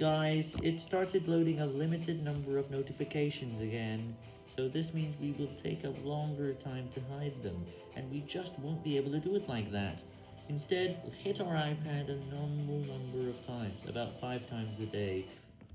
Guys, it started loading a limited number of notifications again, so this means we will take a longer time to hide them, and we just won't be able to do it like that. Instead, we'll hit our iPad a normal number of times, about 5 times a day,